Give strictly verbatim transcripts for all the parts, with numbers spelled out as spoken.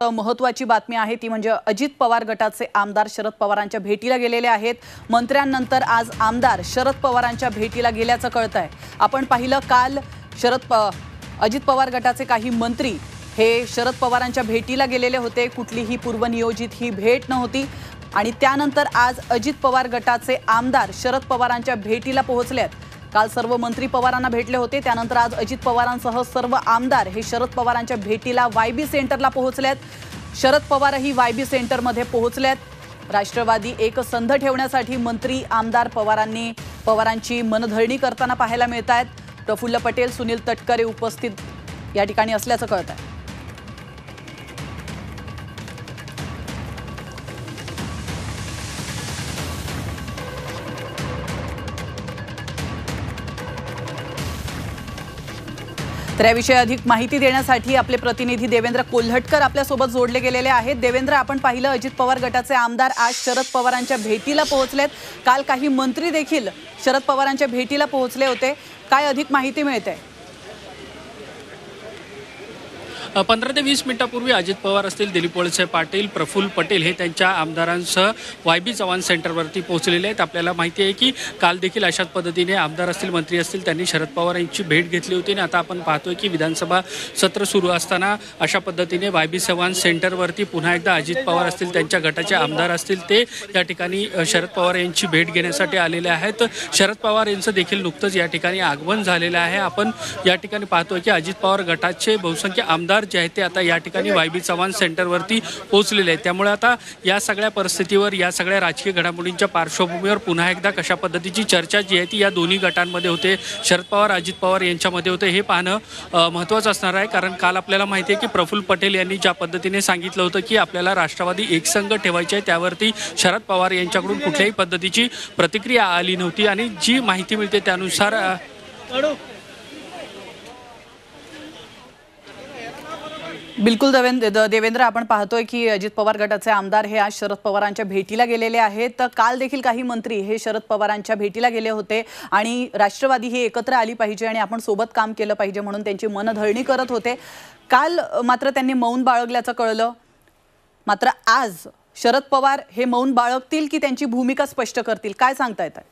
महत्त्वाची बातमी आहे ती म्हणजे अजित पवार गटाचे आमदार शरद पवारांच्या भेटीला गेलेले आहेत। मंत्र्यांनंतर आज आमदार शरद पवारांच्या भेटीला गेल्याचं कळतंय। आपण पाहिलं काल शरद प अजित पवार गटाचे काही मंत्री हे शरद पवारांच्या भेटीला गेलेले होते। कुठलीही पूर्वनियोजित ही भेट नव्हती आणि त्यानंतर आज अजित पवार गटाचे आमदार शरद पवारांच्या भेटीला पोहोचलेत। काल सर्व मंत्री पवारांना भेटले होते, त्यानंतर आज अजित पवारांसह सर्व आमदार हे शरद पवारांच्या भेटीला वायबी सेंटरला पोहोचलेत। शरद पवारही वायबी सेंटरमध्ये पोहोचलेत। राष्ट्रवादी एक संध ठेवण्यासाठी मंत्री आमदार पवारांनी पवारांची मनधरणी करताना पाहायला मिळतात। प्रफुल्ल पटेल, सुनील तटकरे उपस्थित या ठिकाणी असल्याचं कळतंय। तर याविषयी अधिक माहिती देण्यासाठी आपले प्रतिनिधी देवेंद्र कोल्हटकर आपल्या सोबत जोडले गेलेले आहेत। देवेंद्र, आपण पाहिलं अजित पवार गटाचे आमदार आज शरद पवारांच्या भेटीला पोहोचलेत। काल काही मंत्री देखील शरद पवारांच्या भेटीला पोहोचले होते, काय अधिक माहिती मिळते? पंधरा ते वीस मिनिटांपूर्वी अजित पवार असतील, दिलीप वळसे पाटील, प्रफुल्ल पटेल हे त्यांच्या आमदारांसह वायबी चव्हाण सेंटरवरती पोहोचलेले आहेत। आपल्याला माहिती आहे की काल देखील अशाच पद्धतीने आमदार असतील, मंत्री असतील, त्यांनी शरद पवार यांची भेट घेतली होती आणि आता आपण पाहतोय की विधानसभा सत्र सुरू असताना अशा पद्धतीने वायबी चव्हाण सेंटरवरती पुन्हा एकदा अजित पवार असतील, त्यांच्या गटाचे आमदार असतील, ते या ठिकाणी शरद पवार यांची भेट घेण्यासाठी आलेले आहेत। शरद पवार यांचं देखील नुकतंच या ठिकाणी आगमन झालेलं आहे। आपण या ठिकाणी पाहतोय की अजित पवार गटाचे बहुसंख्य आमदार जे आहेत ते आता या ठिकाणी वायबी चव्हाण सेंटरवरती पोहोचलेले आहेत। त्यामुळे आता या सगळ्या परिस्थितीवर, या सगळ्या राजकीय घडामोडींच्या पार्श्वभूमीवर पुन्हा एकदा कशा पद्धतीची चर्चा जी आहे ती या दोन्ही गटांमध्ये होते, शरद पवार अजित पवार यांच्यामध्ये होते, हे पाहणं महत्त्वाचं असणार आहे। कारण काल आपल्याला माहिती आहे की प्रफुल्ल पटेल यांनी ज्या पद्धतीने सांगितलं होतं की आपल्याला राष्ट्रवादी एकसंघ ठेवायची आहे, त्यावरती शरद पवार यांच्याकडून कुठल्याही पद्धतीची प्रतिक्रिया आली नव्हती आणि जी माहिती मिळते त्यानुसार बिलकुल देवेंद्र देवेंद्र आपण पाहतोय की अजित पवार गटाचे आमदार हे आज शरद पवारांच्या भेटीला गेलेले आहेत। तर काल देखील काही मंत्री हे शरद पवारांच्या भेटीला गेले होते आणि राष्ट्रवादी ही एकत्र आली पाहिजे आणि आपण सोबत काम केलं पाहिजे म्हणून त्यांची मनधरणी करत होते। काल मात्र त्यांनी मौन बाळगल्याचं कळलं। मात्र आज शरद पवार हे मौन बाळगतील की त्यांची भूमिका स्पष्ट करतील, काय सांगता येतं?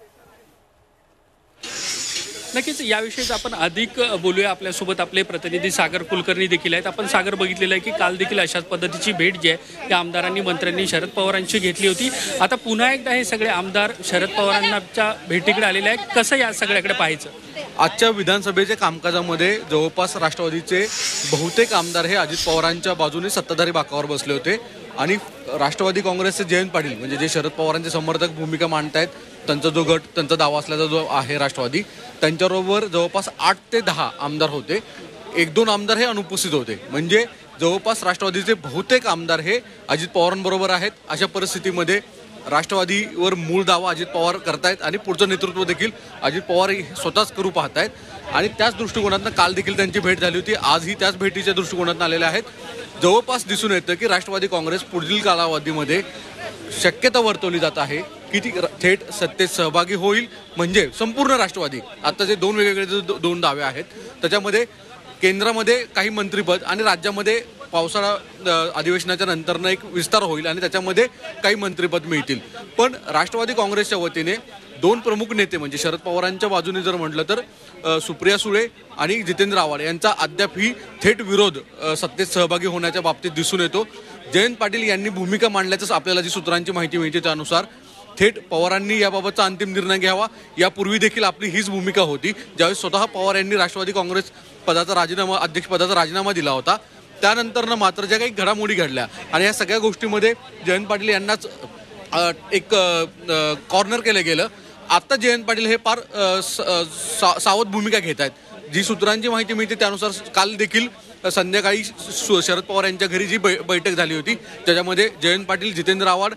नक्कीच याविषयीच आपण अधिक बोलूया। आपल्यासोबत आपले प्रतिनिधी सागर कुलकर्णी देखील आहेत। आपण सागर बघितलेलं आहे की काल देखील अशाच पद्धतीची भेट जी आहे त्या आमदारांनी मंत्र्यांनी शरद पवारांची घेतली होती। आता पुन्हा एकदा हे सगळे आमदार शरद पवारांच्या भेटीकडे आलेले आहेत, कसं या सगळ्याकडे पाहायचं? आजच्या विधानसभेच्या कामकाजामध्ये जवळपास राष्ट्रवादीचे बहुतेक आमदार हे अजित पवारांच्या बाजूने सत्ताधारी बाकावर बसले होते आणि राष्ट्रवादी काँग्रेसचे जयंत पाटील म्हणजे जे शरद पवारांचे समर्थक भूमिका मांडतायत, त्यांचा जो गट, त्यांचा दावा असल्याचा जो आहे राष्ट्रवादी, त्यांच्याबरोबर जवळपास आठ ते दहा आमदार होते। एक दोन आमदार हे अनुपस्थित होते, म्हणजे जवळपास राष्ट्रवादीचे बहुतेक आमदार हे अजित पवारांबरोबर आहेत। अशा परिस्थितीमध्ये राष्ट्रवादीवर मूळ दावा अजित पवार करतायत आणि पुढचं नेतृत्व देखील अजित पवार स्वतःच करू पाहतायत आणि त्याच दृष्टिकोनातून काल देखील त्यांची भेट झाली होती, आजही त्याच भेटीच्या दृष्टिकोनातून आलेल्या आहेत। जवळपास दिसून येतं की राष्ट्रवादी काँग्रेस पुढील कालावधीमध्ये शक्यता वर्तवली जात आहे की ती थेट सत्तेत सहभागी होईल, म्हणजे संपूर्ण राष्ट्रवादी। आता जे दोन वेगवेगळे दोन दावे आहेत त्याच्यामध्ये केंद्रामध्ये काही मंत्रिपद आणि राज्यामध्ये पावसाळा अधिवेशनाच्या नंतरनं एक विस्तार होईल आणि त्याच्यामध्ये काही मंत्रिपद मिळतील। पण राष्ट्रवादी काँग्रेसच्या वतीने दोन प्रमुख नेते म्हणजे शरद पवारांच्या बाजूने जर म्हटलं तर सुप्रिया सुळे आणि जितेंद्र आव्हाड यांचा अद्यापही थेट विरोध सत्तेत सहभागी होण्याच्या बाबतीत दिसून येतो। जयंत पाटील यांनी भूमिका मांडल्याचं आपल्याला जी सूत्रांची माहिती मिळते त्यानुसार थेट पवारांनी याबाबतचा अंतिम निर्णय घ्यावा, यापूर्वी देखील आपली हीच भूमिका होती। ज्यावेळी स्वतः पवार यांनी राष्ट्रवादी काँग्रेस पदाचा राजीनामा अध्यक्षपदाचा राजीनामा दिला होता, त्यानंतरनं मात्र ज्या काही घडामोडी घडल्या आणि या सगळ्या गोष्टीमध्ये जयंत पाटील यांनाच एक कॉर्नर केलं गेलं। आता जयंत पाटील हे फार सावध भूमिका घेत आहेत। जी सूत्रांची माहिती मिळते त्यानुसार काल देखील संध्याकाळी शरद पवार यांच्या घरी जी बैठक झाली होती ज्याच्यामध्ये जयंत पाटील, जितेंद्र आव्हाड,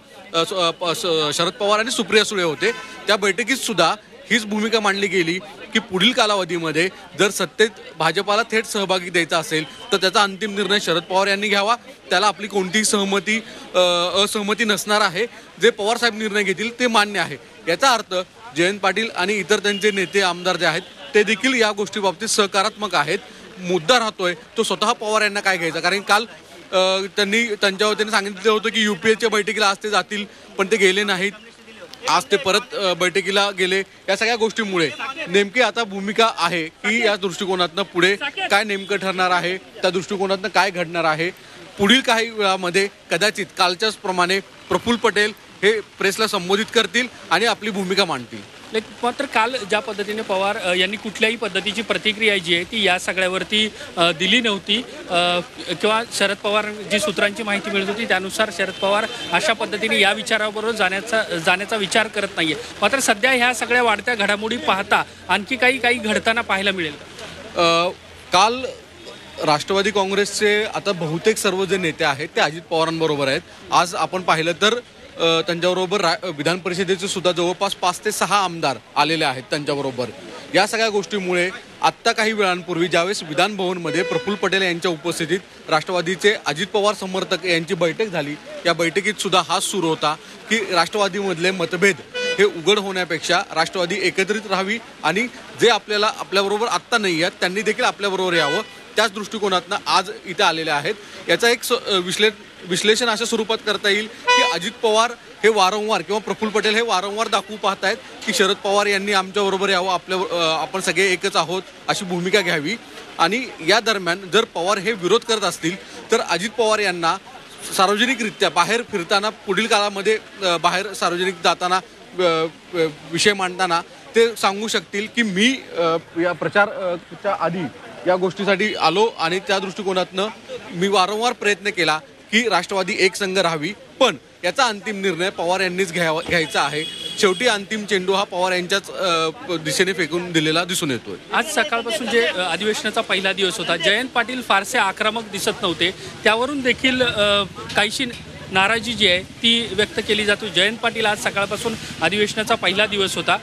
शरद पवार आणि सुप्रिया सुळे होते, त्या बैठकीत सुद्धा हीच भूमिका मांडली गेली की पुढील कालावधीमध्ये जर सत्तेत भाजपाला थेट सहभागी द्यायचा असेल तर त्याचा अंतिम निर्णय शरद पवार यांनी घ्यावा, त्याला आपली कोणतीही सहमती असहमती नसणार आहे। जे पवार साहेब निर्णय घेतील ते मान्य आहे। याचा अर्थ जयंत पाटील आणि इतर त्यांचे नेते आमदार जे आहेत ते देखील या गोष्टी बाबतीत सकारात्मक आहेत। मुद्दा राहतोय तो स्वतः पवार यांना काय घ्यायचा, कारण काल त्यांनी त्यांच्या वतीने सांगितलं होतं की युपीएच्या बैठकीला आज ते जातील, पण ते गेले नाहीत. आज ते परत बैठकीला गेले. या सगळ्या गोष्टींमुळे नेमकी आता भूमिका आहे की या दृष्टिकोनातनं पुढे काय नेमकं ठरणार आहे, त्या दृष्टिकोनातनं काय घडणार आहे. पुढील काही वेळामध्ये कदाचित कालच्याच प्रमाणे प्रफुल्ल पटेल हे प्रेसला संबोधित करतील आणि आपली भूमिका मांडतील. मात्र काल ज्या पद्धतीने पवार यांनी कुठल्याही पद्धतीची प्रतिक्रिया जी आहे ती या सगळ्यावरती दिली नव्हती किंवा शरद पवार जी सूत्रांची माहिती मिळत होती त्यानुसार शरद पवार अशा पद्धतीने या विचाराबरोबर जाण्याचा जाण्याचा विचार करत नाहीये. मात्र सध्या ह्या सगळ्या वाढत्या घडामोडी पाहता आणखी काही काही घडताना पाहायला मिळेल का? काल राष्ट्रवादी काँग्रेसचे आता बहुतेक सर्व जे नेते आहेत ते अजित पवारांबरोबर आहेत. आज आपण पाहिलं तर त्यांच्याबरोबर रा विधान परिषदेचे सुद्धा जवळपास पाच ते सहा आमदार आलेले आहेत त्यांच्याबरोबर. या सगळ्या गोष्टीमुळे आत्ता काही वेळांपूर्वी ज्यावेळेस विधान भवनमध्ये प्रफुल्ल पटेल यांच्या उपस्थितीत राष्ट्रवादीचे अजित पवार समर्थक यांची बैठक झाली. या बैठकीत सुद्धा हाच सुरू होता की राष्ट्रवादीमधले मतभेद हे उघड होण्यापेक्षा राष्ट्रवादी एकत्रित राहावी आणि जे आपल्याला आपल्याबरोबर आत्ता नाही आहेत त्यांनी देखील आपल्याबरोबर यावं, त्याच दृष्टिकोनातनं आज इथे आलेले आहेत. याचा एक विश्ले विश्लेषण अशा स्वरूपात करता येईल की अजित पवार हे वारंवार किंवा प्रफुल्ल पटेल हे वारंवार दाखवू पाहत आहेत की शरद पवार यांनी आमच्याबरोबर यावं, आपल्या आपण सगळे एकच आहोत अशी भूमिका घ्यावी. आणि या दरम्यान जर पवार हे विरोध करत असतील तर अजित पवार यांना सार्वजनिकरित्या बाहेर फिरताना पुढील काळामध्ये बाहेर सार्वजनिक जाताना विषय मांडताना ते सांगू शकतील की मी या प्रचाराच्या आधी या गोष्टीसाठी आलो आणि त्या दृष्टिकोनातनं मी वारंवार प्रयत्न केला की राष्ट्रवादी एक संघ राहावी, पण याचा अंतिम निर्णय पवार यांनीच घ्यावा घ्यायचा आहे. शेवटी अंतिम चेंडू हा पवार यांच्याच दिशेने फेकून दिलेला दिसून येतोय. आज सकाळपासून जे अधिवेशनाचा पहिला दिवस होता, जयंत पाटील फारसे आक्रमक दिसत नव्हते, त्यावरून देखील काहीशी नाराजी जी आहे ती व्यक्त केली जातो. जयंत पाटील आज सकाळपासून अधिवेशनाचा पहिला दिवस होता,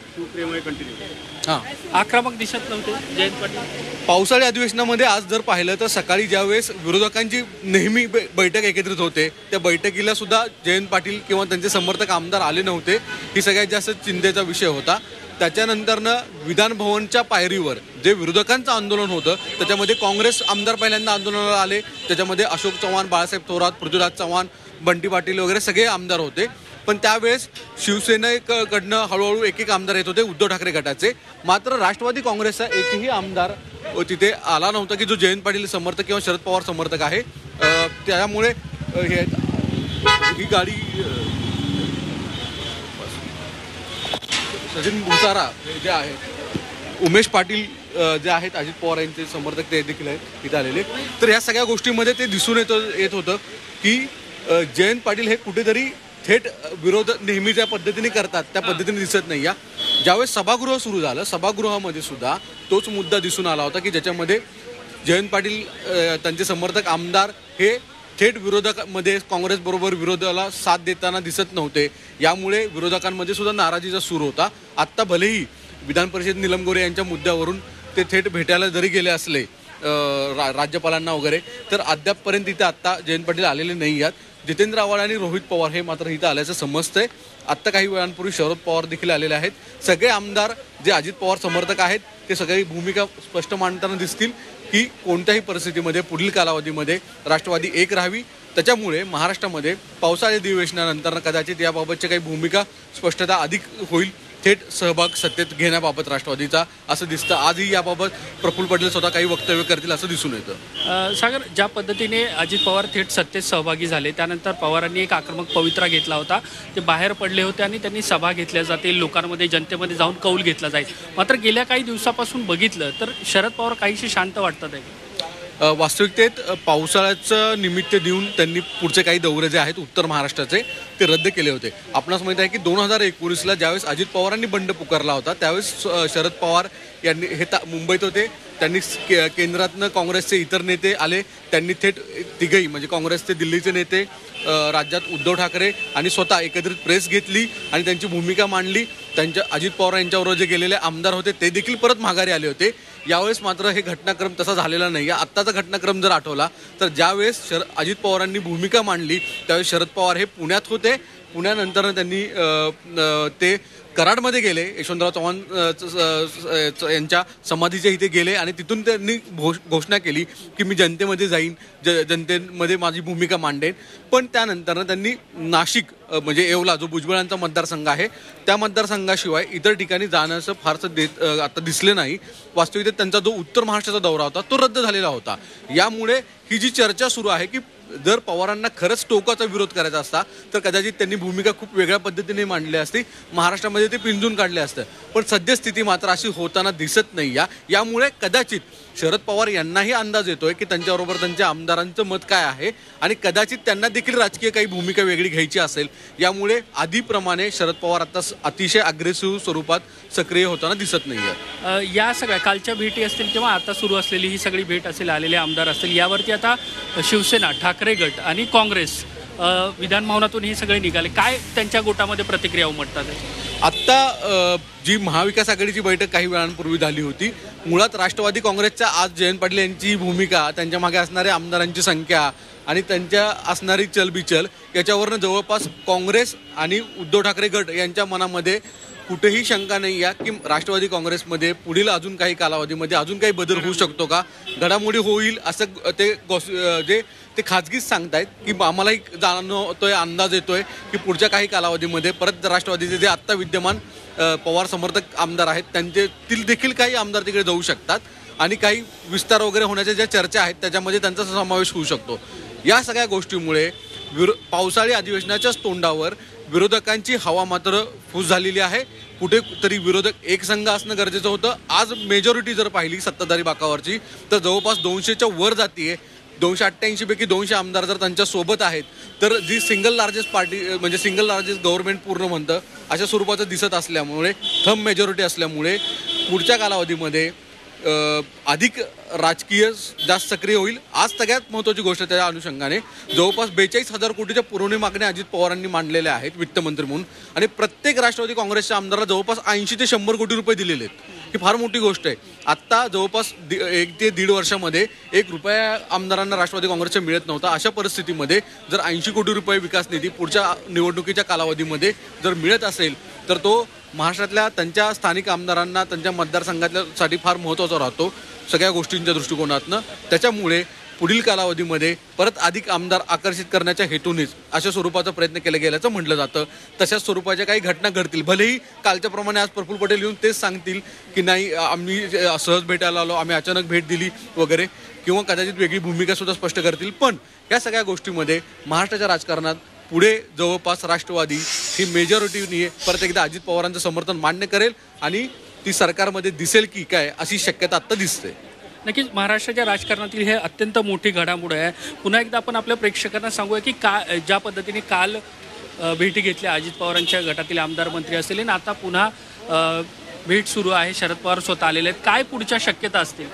हां आक्रमक दिसत नव्हते जयंत पाटील. पावसाळी अधिवेशनामध्ये आज जर पाहिलं तर सकाळी ज्यावेळेस विरोधकांची नेहमी बैठक एकत्रित होते त्या बैठकीला सुद्धा जयंत पाटील किंवा त्यांचे समर्थक आमदार आले नव्हते. ही सगळ्यात जास्त चिंतेचा विषय होता. त्याच्यानंतरनं विधान भवनच्या पायरीवर जे विरोधकांचं आंदोलन होतं त्याच्यामध्ये काँग्रेस आमदार पहिल्यांदा आंदोलनाला आले. त्याच्यामध्ये अशोक चव्हाण, बाळासाहेब थोरात, पृथ्वीराज चव्हाण, बंटी पाटील वगैरे सगळे आमदार होते. पण त्यावेळेस शिवसेनेकडनं हळूहळू एक एक आमदार येत होते उद्धव ठाकरे गटाचे. मात्र राष्ट्रवादी काँग्रेसचा एकही आमदार तिथे आला नव्हता की जो जयंत पाटील समर्थक किंवा शरद पवार समर्थक आहे. त्यामुळे हे ही गाडी सचिन भुसारा जे आहेत, उमेश पाटील जे आहेत अजित पवार यांचे समर्थक ते देखील आहेत इथे आलेले. तर या सगळ्या गोष्टींमध्ये ते दिसून येत येत होतं की जयंत पाटील हे कुठेतरी थेट विरोध नेहमी ज्या पद्धतीने करतात त्या पद्धतीने दिसत नाही. या ज्यावेळेस सभागृह सुरू झालं सभागृहामध्ये सुद्धा तोच मुद्दा दिसून आला होता की ज्याच्यामध्ये जयंत पाटील त्यांचे समर्थक आमदार हे थेट विरोधकांमध्ये काँग्रेसबरोबर विरोधाला साथ देताना दिसत नव्हते. यामुळे विरोधकांमध्ये सुद्धा नाराजीचा सूर होता. आत्ता भलेही विधान परिषद निलम गोरे यांच्या मुद्द्यावरून ते थेट भेटायला जरी गेले असले रा राज्यपालांना वगैरे तर अद्यापपर्यंत इथे आत्ता जयंत पाटील आलेले नाही आहेत. जितेंद्र आव्हाड आणि रोहित पवार हे मात्र इथं आल्याचं समजतंय. आत्ता काही वेळांपूर्वी शरद पवार देखील आलेले आहेत. सगळे आमदार जे अजित पवार समर्थक आहेत ते सगळी भूमिका स्पष्ट मांडताना दिसतील की कोणत्याही परिस्थितीमध्ये पुढील कालावधीमध्ये राष्ट्रवादी एक राहावी. त्याच्यामुळे महाराष्ट्रामध्ये पावसाळी अधिवेशनानंतर कदाचित याबाबतची काही भूमिका स्पष्टता अधिक होईल. थेट सहभाग सत्तेत घेण्याबाबत राष्ट्रवादीचा असं दिसतं. आजही याबाबत प्रफुल्ल पटेल स्वतः काही वक्तव्य करतील असं दिसून येतं. सागर, ज्या पद्धतीने अजित पवार थेट सत्तेत सहभागी झाले त्यानंतर पवारांनी एक आक्रमक पवित्रा घेतला होता. ते बाहेर पडले होते आणि त्यांनी सभा घेतल्या जातील, लोकांमध्ये जनतेमध्ये जाऊन कौल घेतला जाईल. मात्र गेल्या काही दिवसापासून बघितलं तर शरद पवार काहीशी शांत वाटतात आहे. वास्तविकतेत पावसाळ्याचं निमित्त देऊन त्यांनी पुढचे काही दौरे जे आहेत उत्तर महाराष्ट्राचे ते रद्द केले होते. आपणास माहिती आहे की दोन हजार एकोणीसला ज्यावेळेस अजित पवारांनी बंड पुकारला होता त्यावेळेस शरद पवार यांनी हे ता मुंबईत होते. त्यांनी के केंद्रातनं काँग्रेसचे इतर नेते आले. त्यांनी थेट तिघही म्हणजे काँग्रेसचे दिल्लीचे नेते, राज्यात उद्धव ठाकरे आणि स्वतः एकत्रित प्रेस घेतली आणि त्यांची भूमिका मांडली. त्यांच्या अजित पवार यांच्याबरोबर जे गेलेले आमदार होते ते देखील परत माघारी आले होते. यावेळेस मात्र हे घटनाक्रम तसा झालेला नाही आहे. आत्ताचा घटनाक्रम जर आठवला तर ज्यावेळेस शर अजित पवारांनी भूमिका मांडली त्यावेळेस शरद पवार हे पुण्यात होते. पुण्यानंतर त्यांनी ते कराडमध्ये गेले, यशवंतराव चव्हाण अ, च- च- च- यांच्या समाधीच्या इथे गेले आणि तिथून त्यांनी घोष घोषणा केली की मी जनतेमध्ये जाईन, ज जनतेमध्ये माझी भूमिका मांडेन. पण त्यानंतर त्यांनी नाशिक अ, म्हणजे येवला जो भुजबळांचा मतदारसंघ आहे त्या मतदारसंघाशिवाय इतर ठिकाणी जाणं असं फारसं देत अ, आता दिसले नाही. वास्तविकतेत त्यांचा जो उत्तर महाराष्ट्राचा दौरा होता तो रद्द झालेला होता. यामुळे ही जी चर्चा सुरू आहे की जर पवारांना खरंच टोकाचा विरोध करायचा असता तर कदाचित त्यांनी भूमिका खूप वेगळ्या पद्धतीने मांडली असती, महाराष्ट्रामध्ये ते पिंजून काढले असतं. पण सद्यस्थिती मात्र अशी होताना दिसत नाही. या यामुळे कदाचित शरद पवार यांनाही अंदाज येतोय की त्यांच्याबरोबर त्यांच्या आमदारांचं मत काय आहे आणि कदाचित त्यांना देखील राजकीय काही भूमिका वेगळी घ्यायची असेल. यामुळे आधीप्रमाणे शरद पवार आता अतिशय अग्रेसिव्ह स्वरूपात सक्रिय होताना दिसत नाही आहे. अ, या सगळ्या कालच्या भेटी असतील किंवा आता सुरू असलेली ही सगळी भेट असेल, आलेले आमदार असतील, यावरती आता शिवसेना, ठाकरे गट आणि काँग्रेस अ, विधान भवनातून हे सगळे निघाले. काय त्यांच्या गोटामध्ये प्रतिक्रिया उमटतात? आत्ता अ, जी महाविकास आघाडीची बैठक काही वेळांपूर्वी झाली होती, मुळात राष्ट्रवादी काँग्रेसच्या आज जयंत पाटील यांची भूमिका, त्यांच्या मागे असणाऱ्या आमदारांची संख्या आणि त्यांच्या असणारी चलबिचल याच्यावरनं जवळपास काँग्रेस आणि उद्धव ठाकरे गट यांच्या मनामध्ये कुठेही शंका नाही आहे की राष्ट्रवादी काँग्रेसमध्ये पुढील अजून काही कालावधीमध्ये अजून काही बदल होऊ शकतो का, घडामोडी होईल असं ते गॉस जे ते खाजगीच सांगतायत की आम्हालाही जाणवतोय, अंदाज येतोय की पुढच्या काही कालावधीमध्ये परत राष्ट्रवादीचे जे आत्ता विद्यमान अ, पवार समर्थक आमदार आहेत त्यांच्यातील देखील काही आमदार तिकडे जाऊ शकतात आणि काही विस्तार वगैरे होण्याच्या ज्या चर्चा आहेत त्याच्यामध्ये त्यांचा समावेश होऊ शकतो. या सगळ्या गोष्टीमुळे विरो पावसाळी अधिवेशनाच्याच तोंडावर विरोधकांची हवा मात्र फूस झालेली आहे. कुठेतरी विरोधक एकसंघ असणं गरजेचं होतं. आज मेजॉरिटी जर पाहिली सत्ताधारी बाकावरची तर जवळपास दोनशेच्या वर जातीये. दोनशे अठ्ठ्याऐंशी पैकी दोनशे आमदार जर त्यांच्या सोबत आहेत तर जी सिंगल लार्जेस्ट पार्टी म्हणजे सिंगल लार्जेस्ट गव्हर्नमेंट पूर्ण म्हणतं अशा स्वरूपाचं दिसत असल्यामुळे, थंब मेजॉरिटी असल्यामुळे पुढच्या कालावधीमध्ये अधिक राजकीय जास्त सक्रिय होईल. आज सगळ्यात महत्त्वाची गोष्ट त्या अनुषंगाने जवळपास बेचाळीस हजार कोटीच्या पुरवणी मागण्या अजित पवारांनी मांडलेल्या आहेत वित्तमंत्री म्हणून आणि प्रत्येक राष्ट्रवादी काँग्रेसच्या आमदाराला जवळपास ऐंशी ते शंभर कोटी रुपये दिलेले आहेत. ही फार मोठी गोष्ट आहे. आत्ता जवळपास एक ते दीड वर्षामध्ये एक रुपया आमदारांना राष्ट्रवादी काँग्रेसच्या मिळत नव्हता. अशा परिस्थितीमध्ये जर ऐंशी कोटी रुपये विकास निधी पुढच्या निवडणुकीच्या कालावधीमध्ये जर मिळत असेल तर तो महाराष्ट्रातल्या त्यांच्या स्थानिक आमदारांना त्यांच्या मतदारसंघातल्यासाठी फार महत्त्वाचा राहतो सगळ्या गोष्टींच्या दृष्टिकोनातनं. त्याच्यामुळे पुढील कालावधीमध्ये परत अधिक आमदार आकर्षित करण्याच्या हेतूनेच अशा स्वरूपाचा प्रयत्न केला गेल्याचं म्हटलं जातं. तशाच स्वरूपाच्या काही घटना घडतील. भलेही कालच्याप्रमाणे आज प्रफुल्ल पटेल येऊन तेच सांगतील की नाही आम्ही सहज भेटायला आलो, आम्ही अचानक भेट दिली वगैरे, किंवा कदाचित वेगळी भूमिका सुद्धा स्पष्ट करतील. पण या सगळ्या गोष्टीमध्ये महाराष्ट्राच्या राजकारणात पुढे जवळपास राष्ट्रवादी ही मेजॉरिटीने परत एकदा अजित पवारांचं समर्थन मान्य करेल आणि ती सरकारमध्ये दिसेल की काय अशी शक्यता आत्ता दिसते. नक्कीच महाराष्ट्राच्या राजकारणातील हे अत्यंत मोठी घडामोड आहे. पुन्हा एकदा आपण आपल्या प्रेक्षकांना सांगूया की का ज्या पद्धतीने काल अ, भेटी घेतल्या अजित पवारांच्या गटातील आमदार मंत्री असतील आणि आता पुन्हा अ, भेट सुरू आहे, शरद पवार स्वतः आलेले आहेत, काय पुढच्या शक्यता असतील?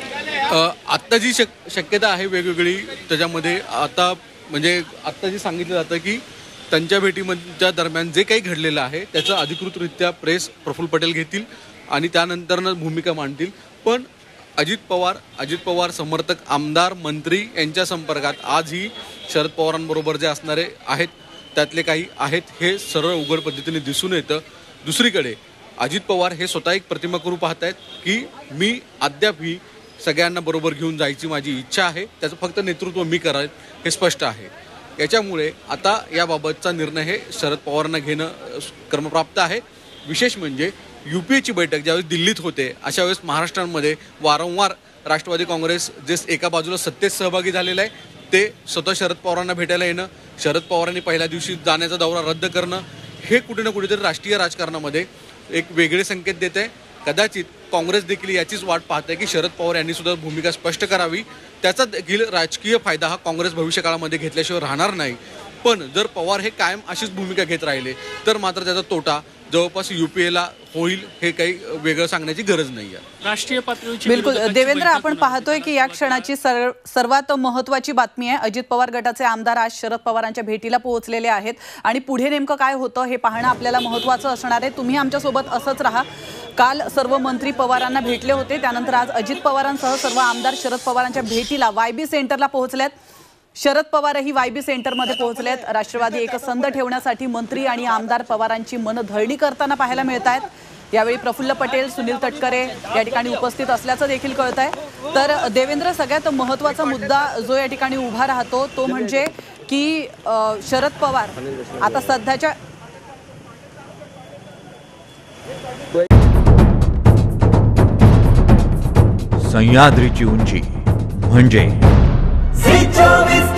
आत्ता जी शक शक्यता आहे वेगवेगळी त्याच्यामध्ये आता म्हणजे आत्ता जे सांगितलं जातं की त्यांच्या भेटीच्या दरम्यान जे काही घडलेलं आहे त्याचं अधिकृतरित्या प्रेस प्रफुल्ल पटेल घेतील आणि त्यानंतरनं भूमिका मांडतील. पण अजित पवार अजित पवार समर्थक आमदार मंत्री यांच्या संपर्कात आजही शरद पवारांबरोबर जे असणारे आहेत त्यातले काही आहेत हे सरळ उघड पद्धतीने दिसून येतं. दुसरीकडे अजित पवार हे स्वतः एक प्रतिमा करू पाहत आहेत की मी अद्याप ही सगळ्यांना बरोबर घेऊन जायची माझी इच्छा आहे, त्याचं फक्त नेतृत्व मी कराल हे स्पष्ट आहे. याच्यामुळे आता याबाबतचा निर्णय हे शरद पवारांना घेणं क्रमप्राप्त आहे. विशेष म्हणजे यू पी एची बैठक ज्यावेळेस दिल्लीत होते अशा वेळेस महाराष्ट्रामध्ये वारंवार राष्ट्रवादी काँग्रेस जे एका बाजूला सत्तेत सहभागी झालेलं आहे ते स्वतः शरद पवारांना भेटायला येणं, शरद पवारांनी पहिल्या दिवशी जाण्याचा दौरा रद्द करणं हे कुठे ना कुठेतरी राष्ट्रीय राजकारणामध्ये एक वेगळे संकेत देत आहे. कदाचित काँग्रेस देखील याचीच वाट पाहते की शरद पवार यांनी सुद्धा भूमिका स्पष्ट करावी. त्याचा देखील राजकीय फायदा हा काँग्रेस भविष्यकाळामध्ये घेतल्याशिवाय राहणार नाही. पण जर पवार हे कायम अशीच भूमिका घेत राहिले तर मात्र त्याचा तोटा जवळपास युपीएला होईल हे काही वेगळं सांगण्याची गरज नाही आहे. राष्ट्रीय पातळीवर बिलकुल देवेंद्र, आपण पाहतोय की या क्षणाची सर्व सर्वात महत्त्वाची बातमी आहे. अजित पवार गटाचे आमदार आज शरद पवारांच्या भेटीला पोहोचलेले आहेत आणि पुढे नेमकं काय होतं हे पाहणं आपल्याला महत्त्वाचं असणार आहे. तुम्ही आमच्यासोबत असंच राहा. काल सर्व मंत्री पवारांना भेटले होते, त्यानंतर आज अजित पवारांसह सर्व आमदार शरद पवारांच्या भेटीला वाय बी सेंटरला पोहोचलेत. शरद पवारही वायबी सेंटरमध्ये पोहोचलेत. राष्ट्रवादी एकसंध ठेवण्यासाठी मंत्री आणि आमदार पवारांची मनधरणी करताना पाहायला मिळत आहेत. यावेळी प्रफुल्ल पटेल, सुनील तटकरे या ठिकाणी उपस्थित असल्याचं देखील कळत आहे. तर देवेंद्र, सगळ्यात महत्त्वाचा मुद्दा जो या ठिकाणी उभा राहतो तो म्हणजे की शरद पवार आता सध्याच्या सह्याद्रीची उंची म्हणजे